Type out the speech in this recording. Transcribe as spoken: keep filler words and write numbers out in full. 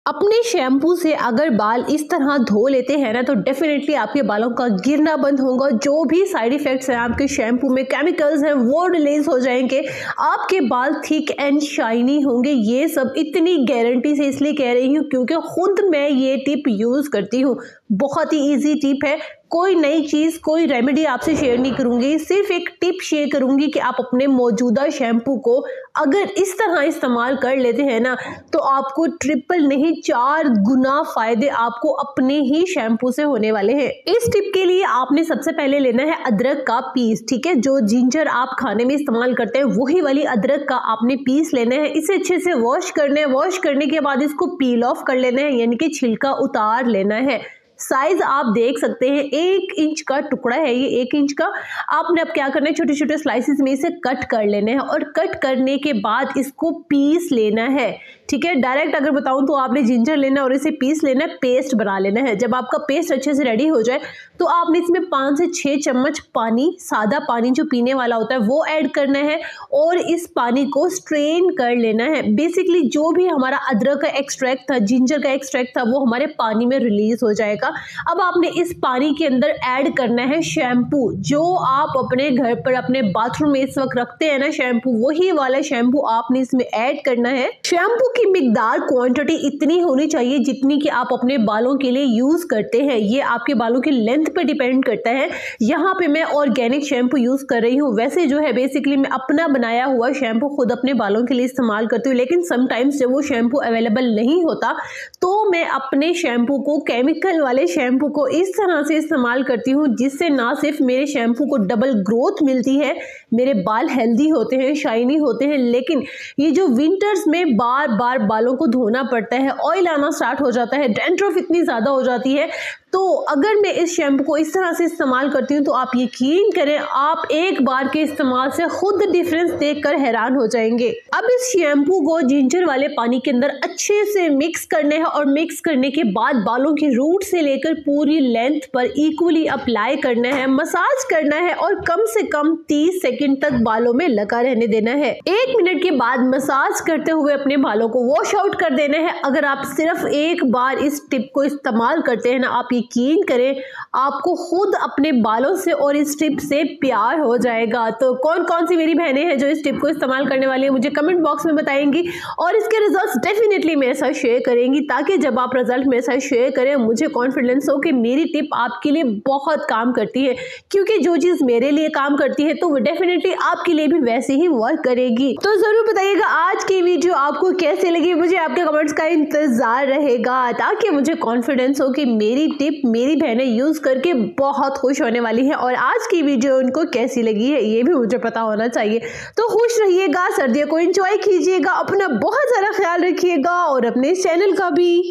अपने शैम्पू से अगर बाल इस तरह धो लेते हैं ना तो डेफिनेटली आपके बालों का गिरना बंद होगा। जो भी साइड इफेक्ट्स हैं आपके शैम्पू में, केमिकल्स हैं, वो रिलीज हो जाएंगे। आपके बाल थिक एंड शाइनी होंगे। ये सब इतनी गारंटी से इसलिए कह रही हूँ क्योंकि खुद मैं ये टिप यूज करती हूँ। बहुत ही इजी टिप है। कोई नई चीज, कोई रेमेडी आपसे शेयर नहीं करूंगी, सिर्फ एक टिप शेयर करूंगी कि आप अपने मौजूदा शैम्पू को अगर इस तरह इस्तेमाल कर लेते हैं ना तो आपको ट्रिपल नहीं चार गुना फायदे आपको अपने ही शैम्पू से होने वाले हैं। इस टिप के लिए आपने सबसे पहले लेना है अदरक का पीस। ठीक है, जो जिंजर आप खाने में इस्तेमाल करते हैं वही वाली अदरक का आपने पीस लेना है। इसे अच्छे से वॉश करना है। वॉश करने के बाद इसको पील ऑफ कर लेना है, यानी कि छिलका उतार लेना है। साइज आप देख सकते हैं, एक इंच का टुकड़ा है ये, एक इंच का। आपने अब क्या करना है, छोटे छोटे स्लाइसेस में इसे कट कर लेना है और कट करने के बाद इसको पीस लेना है। ठीक है, डायरेक्ट अगर बताऊं तो आपने जिंजर लेना है और इसे पीस लेना है, पेस्ट बना लेना है। जब आपका पेस्ट अच्छे से रेडी हो जाए तो आपने इसमें पाँच से छः चम्मच पानी, सादा पानी जो पीने वाला होता है, वो ऐड करना है और इस पानी को स्ट्रेन कर लेना है। बेसिकली जो भी हमारा अदरक का एक्सट्रैक्ट था, जिंजर का एक्सट्रैक्ट था, वो हमारे पानी में रिलीज हो जाएगा। अब आपने इस पानी के अंदर ऐड करना है शैम्पू। जो आप अपने घर पर अपने बाथरूम में इस वक्त रखते हैं ना शैम्पू, वही वाला शैम्पू आपने इसमें ऐड करना है। शैम्पू की मिकदार, क्वांटिटी इतनी होनी चाहिए जितनी कि आप अपने बालों के लिए यूज करते हैं। ये आपके बालों की लेंथ पे डिपेंड करता है। यहाँ पे मैं ऑर्गेनिक शैम्पू यूज कर रही हूँ। वैसे जो है बेसिकली मैं अपना बनाया हुआ शैम्पू खुद अपने बालों के लिए इस्तेमाल करती हूँ, लेकिन समटाइम्स जब वो शैम्पू अवेलेबल नहीं होता तो मैं अपने शैम्पू को, केमिकल वाले शैम्पू को इस तरह से इस्तेमाल करती हूँ जिससे ना सिर्फ मेरे शैम्पू को डबल ग्रोथ मिलती है, मेरे बाल हेल्दी होते हैं, शाइनी होते हैं, लेकिन ये जो विंटर्स में बार बार बालों को धोना पड़ता है, ऑयल आना स्टार्ट हो जाता है, डैंड्रफ इतनी ज़्यादा हो जाती है, तो अगर मैं इस शैम्पू को इस तरह से इस्तेमाल करती हूँ तो आप यकीन करें आप एक बार के इस्तेमाल से खुद डिफरेंस देखकर हैरान हो जाएंगे। अब इस शैम्पू को जिंजर वाले पानी के अंदर अच्छे से मिक्स करने हैं और मिक्स करने के बाद बालों की रूट से लेकर पूरी लेंथ पर इक्वली अप्लाई करना है, मसाज करना है और कम से कम तीस सेकंड तक बालों में लगा रहने देना है। एक मिनट के बाद मसाज करते हुए अपने बालों को वॉश आउट कर देना है। अगर आप सिर्फ एक बार इस टिप को इस्तेमाल करते हैं ना, आप यकीन करें आपको खुद अपने बालों से और इस टिप से प्यार हो जाएगा। तो कौन कौन सी मेरी बहनें हैं जो इस टिप को इस्तेमाल करने वाली है मुझे कमेंट बॉक्स में बताएंगी और इसके रिजल्ट्स डेफिनेटली मेरे साथ शेयर करेंगी, ताकि जब आप रिजल्ट मेरे साथ शेयर करें मुझे कॉन्फिडेंस हो कि मेरी टिप आपके लिए बहुत काम करती है। क्योंकि जो चीज़ मेरे लिए काम करती है तो वो डेफिनेटली आपके लिए भी वैसे ही वर्क करेगी। तो जरूर बताइएगा आज की वीडियो आपको कैसे लगी। मुझे आपके कमेंट्स का इंतजार रहेगा ताकि मुझे कॉन्फिडेंस हो कि मेरी टिप मेरी बहनें यूज करके बहुत खुश होने वाली है और आज की वीडियो उनको कैसी लगी है ये भी मुझे पता होना चाहिए। तो खुश रहिएगा, सर्दियों को एंजॉय कीजिएगा, अपना बहुत सारा ख्याल रखिएगा और अपने चैनल का भी।